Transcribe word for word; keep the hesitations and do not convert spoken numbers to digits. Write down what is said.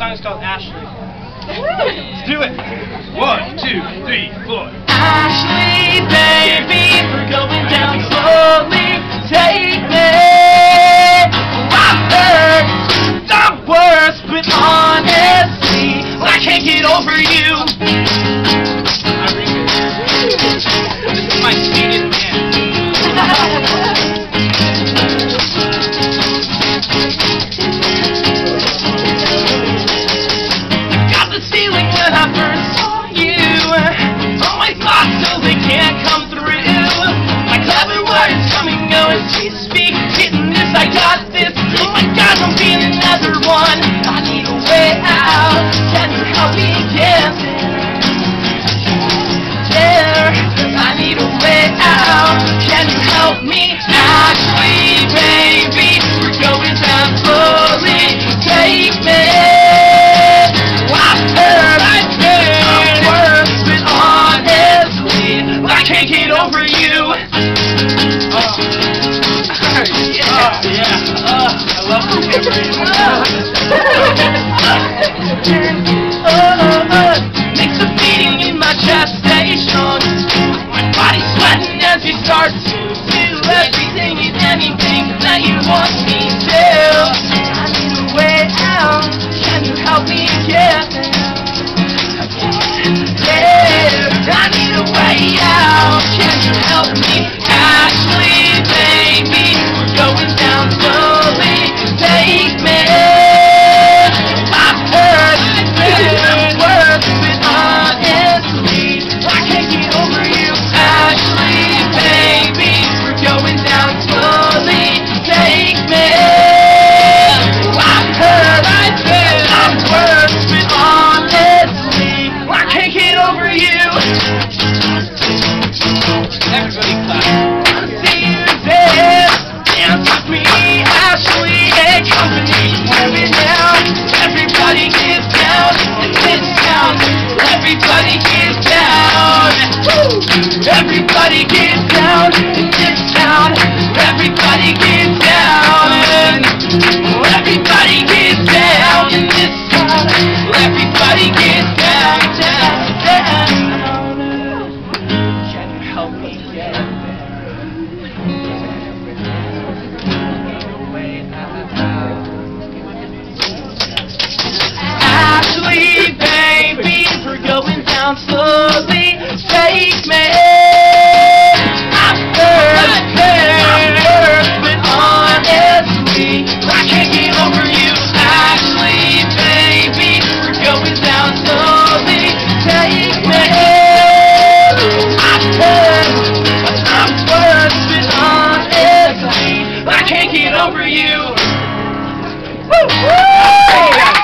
song is called Ashley. Let's do it. One, two, three, four. Ashley, baby, we're going down slowly. Take me. I've heard the worst, but honestly, I can't get over you. I remix. This is my sweetest dance. Got this feeling when I first saw you. All my thoughts still they can't come through. My clever words coming, going, please speak. Getting this, I got this. Oh my God, I'm being another one. I need a way out. Can you help me get there? I need a way out. Can you help me? Ashley, baby, we're going down slowly. Take me. I've heard I've heard words, but honestly, I can't get over you. Oh. Yeah. Oh, yeah. Oh, I love the memory. Oh, oh, oh. Makes the beating in my chest stay strong. My body's sweating as we start to do everything and anything that you want me to. I need a way out. Can you help me get there? I need a way out. Can you help me? Ashley, baby, we're going down slowly. Take me. I've heard the words, but honestly, I can't get over you. Ashley, baby, we're going down slowly. Take me. I've heard the words, but honestly, I can't get over you. Everybody clap. I see you there, dance with me, Ashley and company. Moving down, everybody get down in this town. Everybody get down. Woo! Everybody get down in this town. Everybody get down. Everybody get down in this town. Everybody get down, down, down. Can you help me get Ashley, baby, we're going down slowly. Take me. I've heard, I've heard, but honestly, I can't get over you. Ashley, baby, we're going down slowly. Take me. I've heard, I've heard, but honestly, I can't get over you. Woo! Woo!